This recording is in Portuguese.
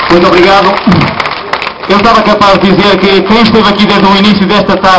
Muito obrigado. Eu estava capaz de dizer que quem esteve aqui desde o início desta tarde